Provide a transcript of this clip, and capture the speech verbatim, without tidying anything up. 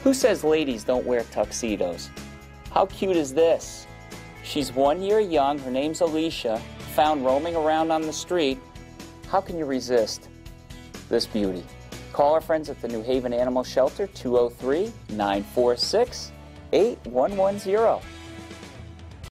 Who says ladies don't wear tuxedos? How cute is this? She's one year young, her name's Alicia, found roaming around on the street. How can you resist this beauty? Call our friends at the New Haven Animal Shelter, two oh three, nine four six, eight one one zero.